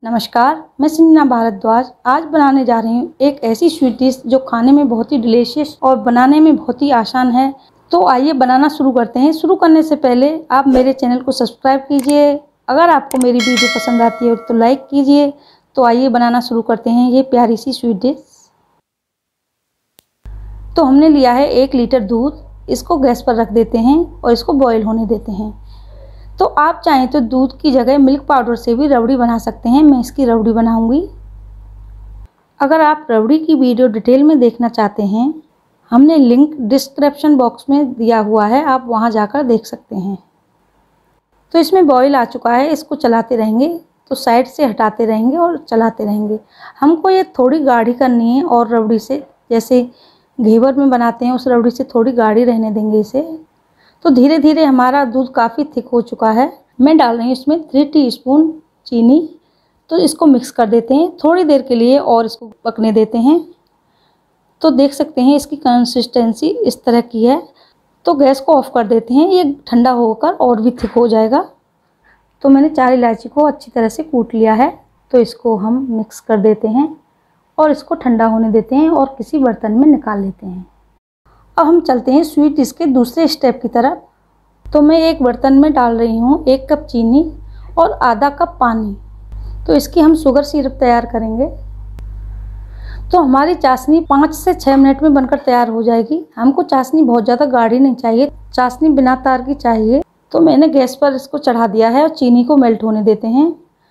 नमस्कार, मैं संजना भारद्वाज आज बनाने जा रही हूँ एक ऐसी स्वीट डिश जो खाने में बहुत ही डिलीशियस और बनाने में बहुत ही आसान है। तो आइए बनाना शुरू करते हैं। शुरू करने से पहले आप मेरे चैनल को सब्सक्राइब कीजिए। अगर आपको मेरी वीडियो पसंद आती है तो लाइक कीजिए। तो आइए बनाना शुरू करते हैं ये प्यारी सी स्वीट डिश। तो हमने लिया है 1 लीटर दूध। इसको गैस पर रख देते हैं और इसको बॉईल होने देते हैं। तो आप चाहें तो दूध की जगह मिल्क पाउडर से भी रबड़ी बना सकते हैं। मैं इसकी रबड़ी बनाऊंगी। अगर आप रबड़ी की वीडियो डिटेल में देखना चाहते हैं, हमने लिंक डिस्क्रिप्शन बॉक्स में दिया हुआ है, आप वहां जाकर देख सकते हैं। तो इसमें बॉईल आ चुका है, इसको चलाते रहेंगे। तो साइड से हटाते रहेंगे और चलाते रहेंगे। हमको ये थोड़ी गाढ़ी करनी है और रबड़ी से जैसे घेवर में बनाते हैं उस रबड़ी से थोड़ी गाढ़ी रहने देंगे इसे। तो धीरे धीरे हमारा दूध काफ़ी थिक हो चुका है। मैं डाल रही हूँ इसमें 3 टीस्पून चीनी। तो इसको मिक्स कर देते हैं थोड़ी देर के लिए और इसको पकने देते हैं। तो देख सकते हैं इसकी कंसिस्टेंसी इस तरह की है। तो गैस को ऑफ कर देते हैं, ये ठंडा होकर और भी थिक हो जाएगा। तो मैंने 4 इलायची को अच्छी तरह से कूट लिया है। तो इसको हम मिक्स कर देते हैं और इसको ठंडा होने देते हैं और किसी बर्तन में निकाल लेते हैं। अब हम चलते हैं स्वीट डिश के दूसरे स्टेप की तरफ। तो मैं एक बर्तन में डाल रही हूँ 1 कप चीनी और आधा कप पानी। तो इसकी हम शुगर सिरप तैयार करेंगे। तो हमारी चाशनी 5 से 6 मिनट में बनकर तैयार हो जाएगी। हमको चाशनी बहुत ज़्यादा गाढ़ी नहीं चाहिए, चाशनी बिना तार की चाहिए। तो मैंने गैस पर इसको चढ़ा दिया है और चीनी को मेल्ट होने देते हैं।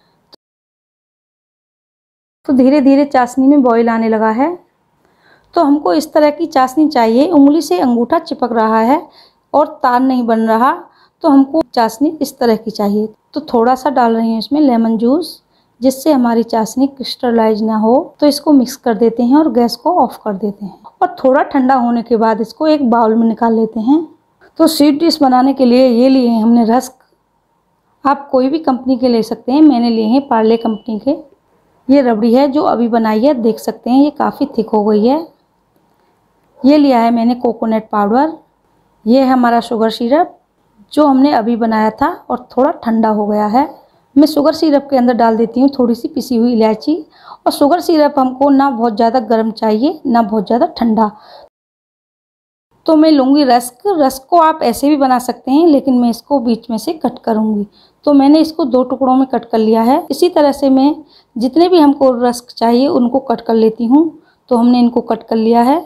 तो धीरे धीरे चाशनी में बॉईल आने लगा है। तो हमको इस तरह की चाशनी चाहिए, उंगली से अंगूठा चिपक रहा है और तार नहीं बन रहा। तो हमको चाशनी इस तरह की चाहिए। तो थोड़ा सा डाल रही हूँ इसमें लेमन जूस, जिससे हमारी चाशनी क्रिस्टलाइज ना हो। तो इसको मिक्स कर देते हैं और गैस को ऑफ कर देते हैं और थोड़ा ठंडा होने के बाद इसको एक बाउल में निकाल लेते हैं। तो स्वीट डिश बनाने के लिए ये लिए हैं हमने रस्क। आप कोई भी कंपनी के ले सकते हैं, मैंने लिए हैं पार्ले कंपनी के। ये रबड़ी है जो अभी बनाई है, देख सकते हैं ये काफ़ी थिक हो गई है। ये लिया है मैंने कोकोनट पाउडर। ये है हमारा शुगर सिरप जो हमने अभी बनाया था और थोड़ा ठंडा हो गया है। मैं शुगर सिरप के अंदर डाल देती हूँ थोड़ी सी पिसी हुई इलायची। और शुगर सिरप हमको ना बहुत ज़्यादा गर्म चाहिए ना बहुत ज़्यादा ठंडा। तो मैं लूँगी रस्क। रस्क को आप ऐसे भी बना सकते हैं, लेकिन मैं इसको बीच में से कट करूँगी। तो मैंने इसको 2 टुकड़ों में कट कर लिया है। इसी तरह से मैं जितने भी हमको रस्क चाहिए उनको कट कर लेती हूँ। तो हमने इनको कट कर लिया है।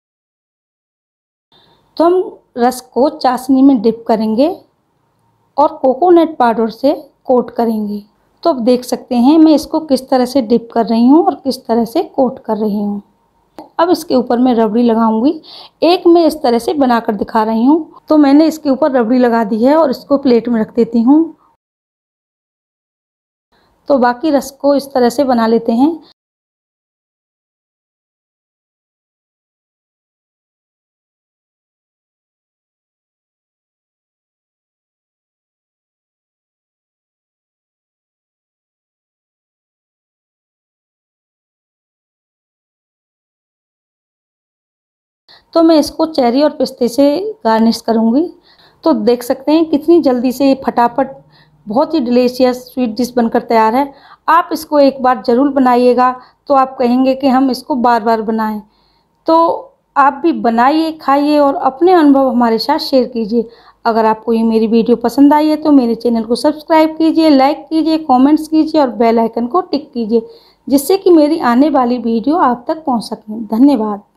तो हम रस्क को चाशनी में डिप करेंगे और कोकोनट पाउडर से कोट करेंगे। तो अब देख सकते हैं मैं इसको किस तरह से डिप कर रही हूँ और किस तरह से कोट कर रही हूँ। अब इसके ऊपर मैं रबड़ी लगाऊंगी। एक मैं इस तरह से बनाकर दिखा रही हूँ। तो मैंने इसके ऊपर रबड़ी लगा दी है और इसको प्लेट में रख देती हूँ। तो बाकी रस्क को इस तरह से बना लेते हैं। तो मैं इसको चेरी और पिस्ते से गार्निश करूँगी। तो देख सकते हैं कितनी जल्दी से ये फटाफट बहुत ही डिलीशियस स्वीट डिश बनकर तैयार है। आप इसको एक बार ज़रूर बनाइएगा तो आप कहेंगे कि हम इसको बार बार बनाएं। तो आप भी बनाइए, खाइए और अपने अनुभव हमारे साथ शेयर कीजिए। अगर आपको ये मेरी वीडियो पसंद आई है तो मेरे चैनल को सब्सक्राइब कीजिए, लाइक कीजिए, कमेंट्स कीजिए और बेल आइकन को टिक कीजिए, जिससे कि मेरी आने वाली वीडियो आप तक पहुँच सकें। धन्यवाद।